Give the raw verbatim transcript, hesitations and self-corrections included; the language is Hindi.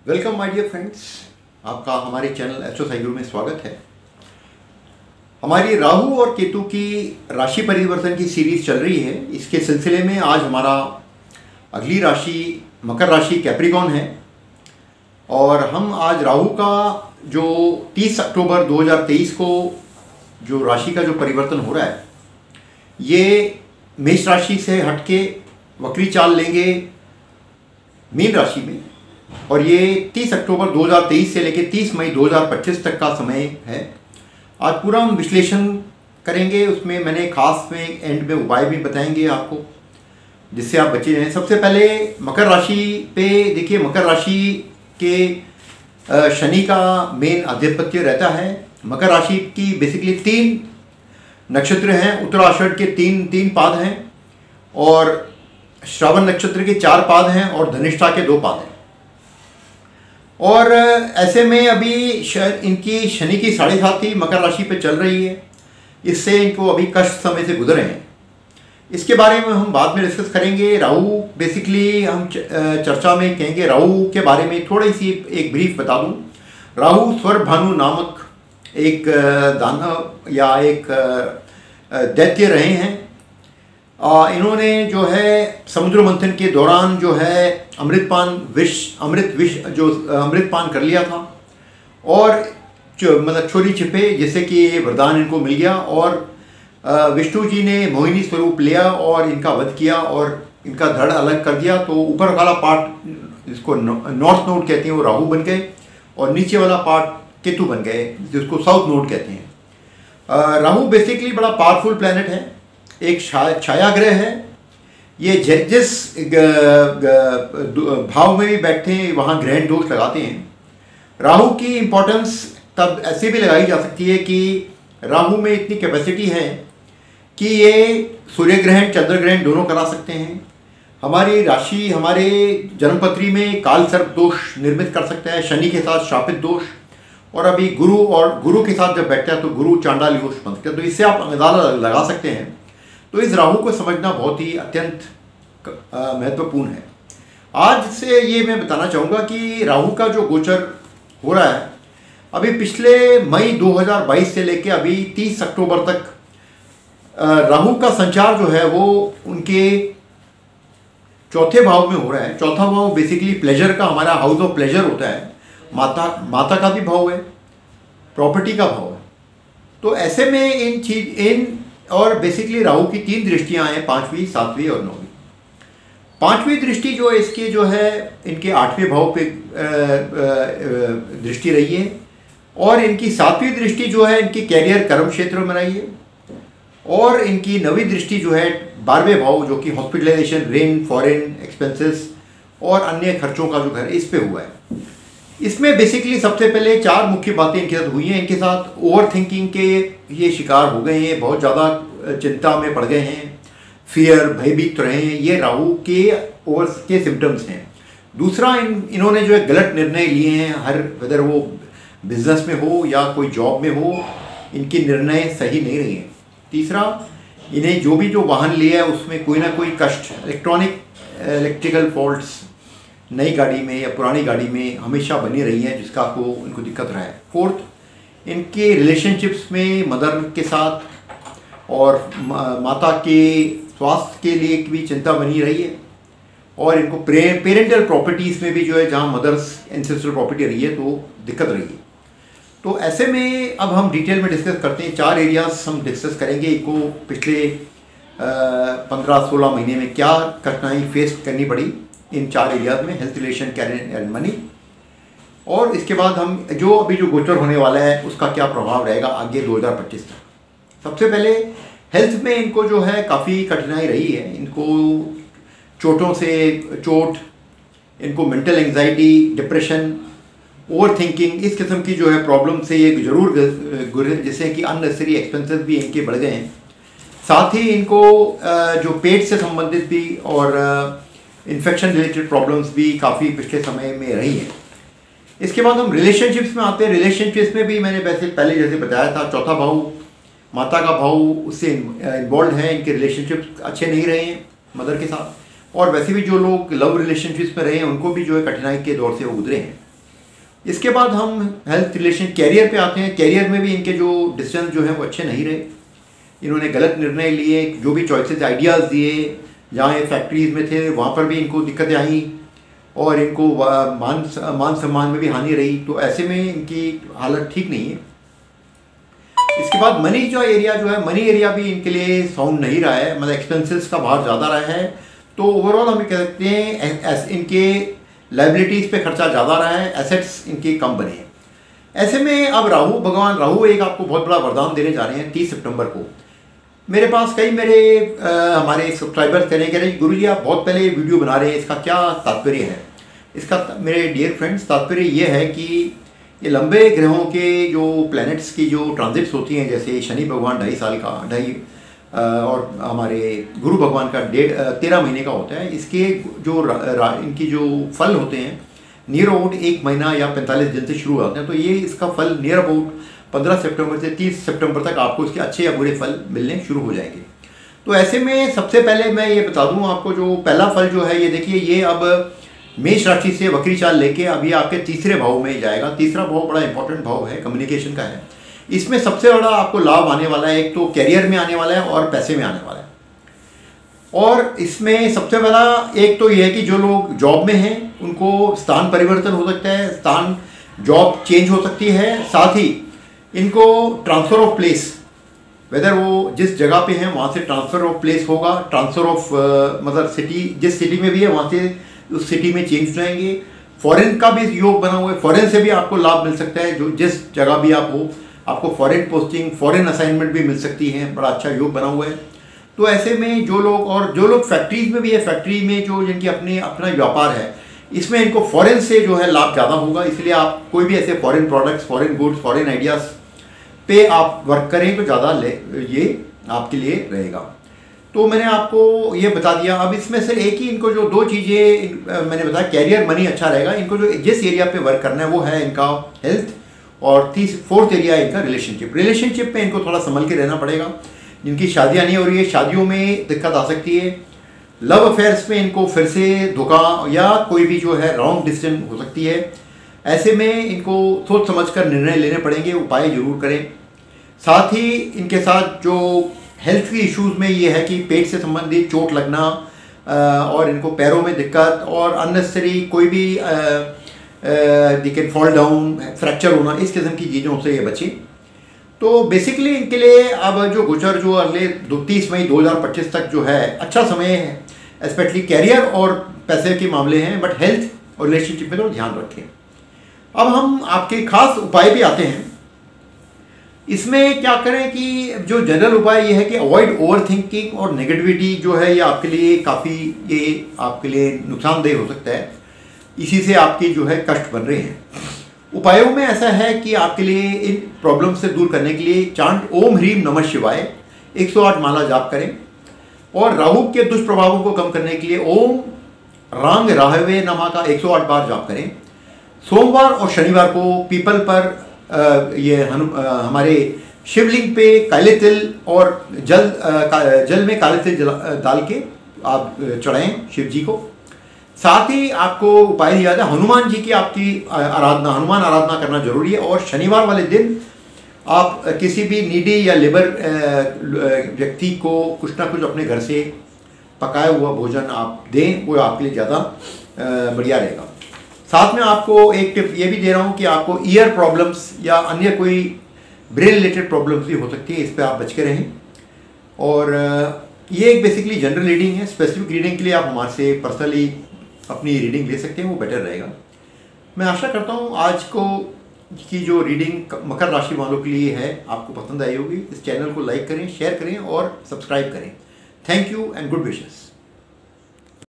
वेलकम माय डियर फ्रेंड्स, आपका हमारे चैनल एस्ट्रो साई गुरु में स्वागत है। हमारी राहु और केतु की राशि परिवर्तन की सीरीज चल रही है। इसके सिलसिले में आज हमारा अगली राशि मकर राशि कैप्रिकॉर्न है और हम आज राहु का जो तीस अक्टूबर दो हज़ार तेईस को जो राशि का जो परिवर्तन हो रहा है, ये मेष राशि से हटके वक्री चाल लेंगे मीन राशि में, और ये तीस अक्टूबर दो हज़ार तेईस से लेकर तीस मई दो हज़ार पच्चीस तक का समय है। आज पूरा हम विश्लेषण करेंगे, उसमें मैंने खास में एंड में उपाय भी बताएंगे आपको, जिससे आप बचे रहें। सबसे पहले मकर राशि पे देखिए, मकर राशि के शनि का मेन आधिपत्य रहता है। मकर राशि की बेसिकली तीन नक्षत्र हैं, उत्तराषाढ़ के तीन तीन पाद हैं और श्रावण नक्षत्र के चार पाद हैं और धनिष्ठा के दो पाद हैं। और ऐसे में अभी इनकी शनि की साढ़े साथी मकर राशि पे चल रही है, इससे इनको अभी कष्ट समय से गुजरे हैं। इसके बारे में हम बाद में डिस्कस करेंगे। राहु बेसिकली हम चर्चा में कहेंगे, राहु के बारे में थोड़ी सी एक ब्रीफ बता दूं। राहु स्वर भानु नामक एक दानव या एक दैत्य रहे हैं। इन्होंने जो है समुद्र मंथन के दौरान जो है अमृतपान विष अमृत विष जो अमृतपान कर लिया था और मतलब चोरी छिपे, जैसे कि ये वरदान इनको मिल गया और विष्णु जी ने मोहिनी स्वरूप लिया और इनका वध किया और इनका धड़ अलग कर दिया। तो ऊपर वाला पार्ट, जिसको नॉर्थ नोड कहते हैं, वो राहु बन गए और नीचे वाला पार्ट केतु बन गए, जिसको साउथ नोड कहते हैं। राहु बेसिकली बड़ा पावरफुल प्लैनेट है, एक छाया ग्रह है। ये जिस भाव में भी बैठते हैं वहाँ ग्रहण दोष लगाते हैं। राहु की इम्पोर्टेंस तब ऐसे भी लगाई जा सकती है कि राहु में इतनी कैपेसिटी है कि ये सूर्य ग्रहण चंद्र ग्रहण दोनों करा सकते हैं। हमारी राशि हमारे जन्मपत्री में काल सर्प दोष निर्मित कर सकता है, शनि के साथ शापित दोष, और अभी गुरु और गुरु के साथ जब बैठता है तो गुरु चांडाल दोष बनते हैं। तो इससे आप अंदाजा लगा सकते हैं। तो इस राहु को समझना बहुत ही अत्यंत महत्वपूर्ण है। आज से ये मैं बताना चाहूँगा कि राहु का जो गोचर हो रहा है, अभी पिछले मई दो हज़ार बाईस से लेके अभी तीस अक्टूबर तक राहु का संचार जो है वो उनके चौथे भाव में हो रहा है। चौथा भाव बेसिकली प्लेजर का, हमारा हाउस ऑफ प्लेजर होता है। माता माता का भी भाव है, प्रॉपर्टी का भाव है। तो ऐसे में इन चीज इन और बेसिकली राहु की तीन दृष्टियां हैं, पांचवी, सातवीं और नौवीं। पांचवी दृष्टि जो है इसके जो है इनके आठवें भाव पे दृष्टि रही है और इनकी सातवीं दृष्टि जो है इनकी कैरियर कर्म क्षेत्र में रही है और इनकी नवीं दृष्टि जो है बारहवें भाव, जो कि हॉस्पिटलाइजेशन, रेंट, फॉरेन एक्सपेंसेस और अन्य खर्चों का जो घर इस पे हुआ है। इसमें बेसिकली सबसे पहले चार मुख्य बातें इनके साथ हुई हैं। इनके साथ ओवर थिंकिंग के ये शिकार हो गए हैं, बहुत ज़्यादा चिंता में पड़ गए हैं, फियर, भयभीत रहे हैं। ये राहु के ओवर के सिम्टम्स हैं। दूसरा, इन इन्होंने जो है गलत निर्णय लिए हैं, हर वेदर वो बिजनेस में हो या कोई जॉब में हो, इनके निर्णय सही नहीं रहे हैं। तीसरा, इन्हें जो भी जो वाहन लिया है उसमें कोई ना कोई कष्ट, इलेक्ट्रॉनिक इलेक्ट्रिकल फॉल्ट्स नई गाड़ी में या पुरानी गाड़ी में हमेशा बनी रही है, जिसका को इनको दिक्कत रहा है। फोर्थ, इनके रिलेशनशिप्स में मदर के साथ और माता के स्वास्थ्य के लिए भी चिंता बनी रही है और इनको पेरेंटल प्रॉपर्टीज़ में भी जो है, जहाँ मदर्स एंसेस्ट्रल प्रॉपर्टी रही है, तो दिक्कत रही है। तो ऐसे में अब हम डिटेल में डिस्कस करते हैं। चार एरियाज हम डिस्कस करेंगे। इनको पिछले पंद्रह सोलह महीने में क्या कठिनाई फेस करनी पड़ी इन चार एरियाज में, health, relation, career and money, और इसके बाद हम जो अभी जो गोचर होने वाला है उसका क्या प्रभाव रहेगा आगे दो हज़ार पच्चीस तक। सबसे पहले हेल्थ में इनको जो है काफ़ी कठिनाई रही है। इनको चोटों से चोट, इनको mental anxiety, depression, overthinking, इस किस्म की जो है प्रॉब्लम से ये जरूर, जैसे कि अननेसेसरी एक्सपेंसेस भी इनके बढ़ गए हैं। साथ ही इनको जो पेट से संबंधित भी और इन्फेक्शन रिलेटेड प्रॉब्लम्स भी काफ़ी पिछले समय में रही हैं। इसके बाद हम रिलेशनशिप्स में आते हैं। रिलेशनशिप्स में भी मैंने वैसे पहले जैसे बताया था, चौथा भाव माता का भाव उससे इन्वॉल्व है। इनके रिलेशनशिप्स अच्छे नहीं रहे हैं मदर के साथ, और वैसे भी जो लोग लव रिलेशनशिप्स में रहे हैं उनको भी जो है कठिनाई के दौर से वो गुजरे हैं। इसके बाद हम हेल्थ रिलेशन कैरियर पे आते हैं। कैरियर में भी इनके जो डिसीजन जो हैं वो अच्छे नहीं रहे। इन्होंने गलत निर्णय लिए, जो भी चॉइसेस आइडियाज़ दिए, जहाँ ये फैक्ट्रीज़ में थे वहाँ पर भी इनको दिक्कतें आई और इनको मान मान सम्मान में भी हानि रही। तो ऐसे में इनकी हालत ठीक नहीं है। इसके बाद मनी जो एरिया जो है, मनी एरिया भी इनके लिए साउंड नहीं रहा है, मतलब एक्सपेंसेस का भार ज़्यादा रहा है। तो ओवरऑल हम कह सकते हैं इनके लाइबिलिटीज़ पे खर्चा ज़्यादा रहा है, एसेट्स इनके कम बने हैं। ऐसे में अब राहु भगवान राहु एक आपको बहुत बड़ा वरदान देने जा रहे हैं तीस सितंबर को। मेरे पास कई मेरे आ, हमारे सब्सक्राइबर्स कह रहे हैं कह रहे हैं गुरु जी आप बहुत पहले वीडियो बना रहे हैं, इसका क्या तात्पर्य है? इसका मेरे डियर फ्रेंड्स तात्पर्य ये है कि ये लंबे ग्रहों के जो प्लैनेट्स की जो ट्रांजिट्स होती हैं, जैसे शनि भगवान ढाई साल का ढाई और हमारे गुरु भगवान का डेढ़ तेरह महीने का होता है, इसके जो रा, रा, इनकी जो फल होते हैं नियर अबाउट एक महीना या पैंतालीस दिन से शुरू होते हैं। तो ये इसका फल नियर अबाउट पंद्रह सितंबर से तीस सितंबर तक आपको इसके अच्छे या बुरे फल मिलने शुरू हो जाएंगे। तो ऐसे में सबसे पहले मैं ये बता दूं आपको, जो पहला फल जो है ये देखिए, ये अब मेष राशि से वक्री चाल लेके अभी आपके तीसरे भाव में जाएगा। तीसरा भाव बड़ा इंपॉर्टेंट भाव है, कम्युनिकेशन का है। इसमें सबसे बड़ा आपको लाभ आने वाला है, एक तो कैरियर में आने वाला है और पैसे में आने वाला है। और इसमें सबसे बड़ा एक तो ये है कि जो लोग जॉब में हैं उनको स्थान परिवर्तन हो सकता है, स्थान जॉब चेंज हो सकती है। साथ ही इनको ट्रांसफ़र ऑफ प्लेस, वेदर वो जिस जगह पे हैं वहाँ से ट्रांसफ़र ऑफ प्लेस होगा, ट्रांसफ़र ऑफ मतलब सिटी, जिस सिटी में भी है वहाँ से उस सिटी में चेंज हो जाएंगे। फॉरेन का भी योग बना हुआ है, फॉरेन से भी आपको लाभ मिल सकता है। जो जिस जगह भी आप हो आपको फॉरेन पोस्टिंग, फॉरेन असाइनमेंट भी मिल सकती है, बड़ा अच्छा योग बना हुआ है। तो ऐसे में जो लोग और जो लोग फैक्ट्रीज में भी है, फैक्ट्री में जो जिनकी अपनी अपना व्यापार है, इसमें इनको फॉरेन से जो है लाभ ज़्यादा होगा। इसलिए आप कोई भी ऐसे foreign products, foreign goods, foreign ideas पे आप वर्क करें तो ज़्यादा ले ये आपके लिए रहेगा। तो मैंने आपको ये बता दिया। अब इसमें से एक ही इनको जो दो चीज़ें मैंने बताया, कैरियर मनी अच्छा रहेगा। इनको जो जिस एरिया पे वर्क करना है वो है इनका हेल्थ, और तीस फोर्थ एरिया है इनका रिलेशनशिप। रिलेशनशिप में इनको थोड़ा संभल के रहना पड़ेगा। जिनकी शादियाँ नहीं हो रही है, शादियों में दिक्कत आ सकती है। लव अफेयर्स में इनको फिर से धोखा या कोई भी जो है रॉन्ग डिसीजन हो सकती है। ऐसे में इनको सोच समझ कर निर्णय लेने पड़ेंगे, उपाय जरूर करें। साथ ही इनके साथ जो हेल्थ की इश्यूज़ में ये है कि पेट से संबंधित चोट लगना और इनको पैरों में दिक्कत और अननेसेसरी कोई भी they can fall down, fracture होना, इस किस्म की चीज़ों से ये बचें। तो बेसिकली इनके लिए अब जो गोचर जो अगले तीस मई दो हज़ार पच्चीस तक जो है अच्छा समय है, स्पेशली कैरियर और पैसे के मामले हैं, बट हेल्थ और रिलेशनशिप में थोड़ा ध्यान रखें। अब हम आपके खास उपाय भी आते हैं। इसमें क्या करें कि जो जनरल उपाय ये है कि अवॉइड ओवर थिंकिंग और नेगेटिविटी जो है ये आपके लिए काफ़ी ये आपके लिए नुकसानदेह हो सकता है। इसी से आपकी जो है कष्ट बन रहे हैं। उपायों में ऐसा है कि आपके लिए इन प्रॉब्लम से दूर करने के लिए चांट ओम ह्रीम नमः शिवाय एक सौ आठ माला जाप करें, और राहु के दुष्प्रभावों को कम करने के लिए ओम रांग राहवे नमः का एक सौ आठ बार जाप करें। सोमवार और शनिवार को पीपल पर आ, ये हनु हमारे शिवलिंग पे काले तिल और जल आ, जल में काले तिल डाल के आप चढ़ाएं शिव जी को। साथ ही आपको उपाय दिया जाता है हनुमान जी की आपकी आराधना, हनुमान आराधना करना जरूरी है। और शनिवार वाले दिन आप किसी भी नीडी या लेबर व्यक्ति को कुछ ना कुछ अपने घर से पकाया हुआ भोजन आप दें, वो आपके लिए ज़्यादा बढ़िया रहेगा। साथ में आपको एक टिप ये भी दे रहा हूँ कि आपको ईयर प्रॉब्लम्स या अन्य कोई ब्रेन रिलेटेड प्रॉब्लम्स भी हो सकती है, इस पर आप बच के रहें। और ये एक बेसिकली जनरल रीडिंग है। स्पेसिफिक रीडिंग के लिए आप हमारे से पर्सनली अपनी रीडिंग ले सकते हैं, वो बेटर रहेगा। मैं आशा करता हूँ आज को की जो रीडिंग मकर राशि वालों के लिए है आपको पसंद आई होगी। इस चैनल को लाइक करें, शेयर करें और सब्सक्राइब करें। Thank you and good wishes.